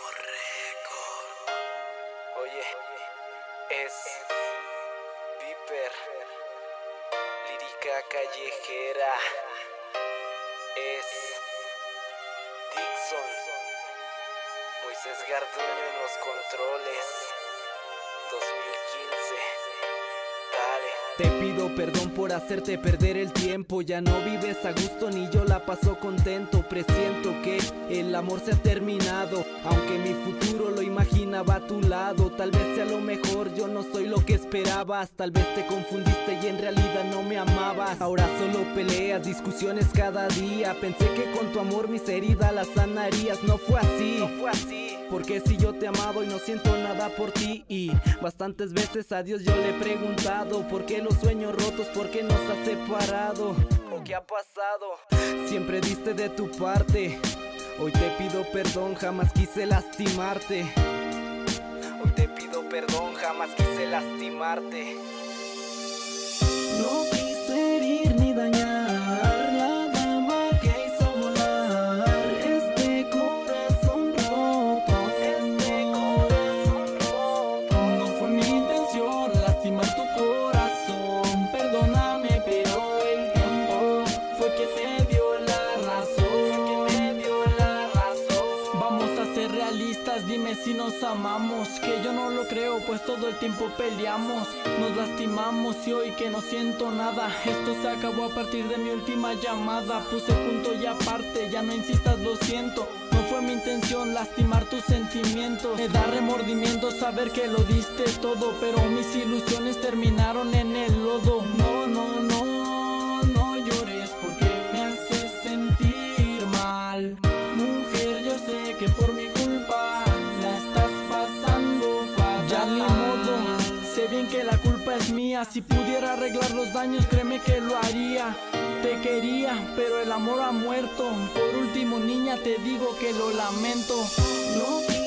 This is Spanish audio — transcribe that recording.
Record. Oye, es Viper, lírica callejera. Es Dixon, Moisés Gardún en los controles. 2015. Dale. Te pido perdón por hacerte perder el tiempo. Ya no vives a gusto ni yo la paso contento. Presiento que el amor se ha terminado, aunque mi futuro lo imaginaba a tu lado. Tal vez sea lo mejor, yo no soy lo que esperabas. Tal vez te confundiste y en realidad no me amabas. Ahora solo peleas, discusiones cada día. Pensé que con tu amor mis heridas las sanarías. No fue así, porque si yo te amaba y no siento nada por ti. Y bastantes veces a Dios yo le he preguntado ¿por qué los sueños rotos? ¿Por qué nos ha separado? ¿O qué ha pasado? Siempre diste de tu parte. Hoy te pido perdón, jamás quise lastimarte. Hoy te pido perdón, jamás quise lastimarte. No quise herir ni dañar la dama que hizo volar este corazón roto, este corazón roto. No fue mi intención lastimar tu corazón, perdóname, pero el tiempo fue quien me dio la razón, Vamos a ser realistas, dime si nos amamos, que yo no lo creo, pues todo el tiempo peleamos, nos lastimamos y hoy que no siento nada, esto se acabó a partir de mi última llamada, puse punto y aparte, ya no insistas, lo siento, no fue mi intención lastimar tus sentimientos, me da remordimiento saber que lo diste todo, pero mis ilusiones terminaron en el lodo, no llores porque me haces sentir mal, mujer, yo sé que por mi culpa la estás pasando fatal. Ya ni modo, sé bien que la culpa es mía. Si pudiera arreglar los daños, créeme que lo haría. Te quería, pero el amor ha muerto. Por último, niña, te digo que lo lamento. No